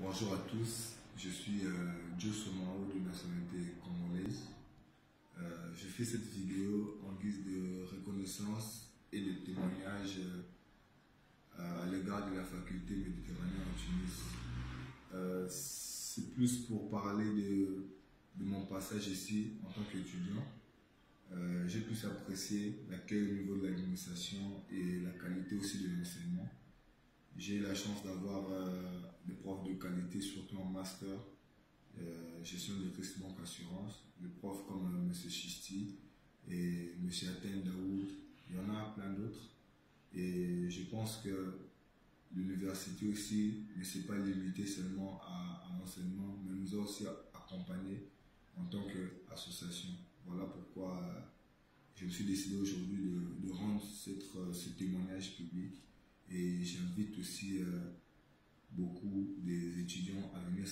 Bonjour à tous, je suis Joe Somao de nationalité congolaise. Je fais cette vidéo en guise de reconnaissance et de témoignage à l'égard de la faculté méditerranéenne en Tunis. C'est plus pour parler de mon passage ici en tant qu'étudiant. J'ai pu apprécier l'accueil au niveau de l'administration et la qualité aussi de l'enseignement. J'ai eu la chance d'avoir des profs de qualité, surtout en master, gestion de risque banque assurance, des profs comme M. Chisti et M. Aten Daoud, il y en a plein d'autres. Et je pense que l'université aussi ne s'est pas limitée seulement à l'enseignement, mais nous a aussi accompagnés en tant qu'association. Voilà pourquoi je me suis décidé aujourd'hui de rendre ce témoignage public. Et j'invite aussi beaucoup des étudiants à venir